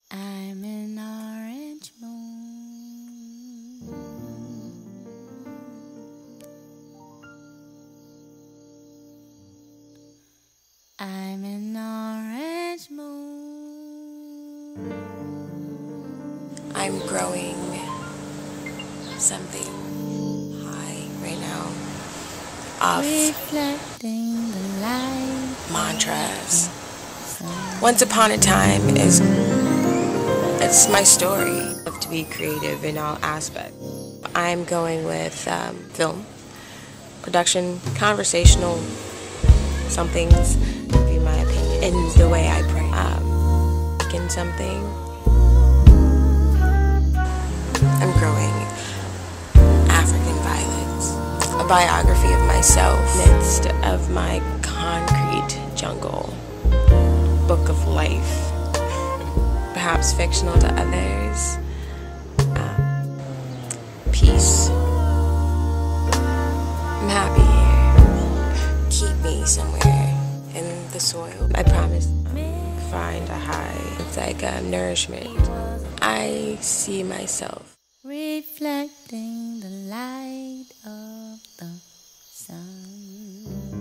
I'm an orange moon. I'm an orange moon. I'm growing something high right now of reflecting the light mantras. Once upon a time it's my story of to be creative in all aspects. I'm going with film, production, conversational, some things, in my opinion, in the way I pray. In something, I'm growing African violets, a biography of myself midst of my concrete jungle, book of life, perhaps fictional to others, peace. I'm happy here. Keep me somewhere in the soil. I promise. Find a high. It's like a nourishment. I see myself reflecting the light of the sun.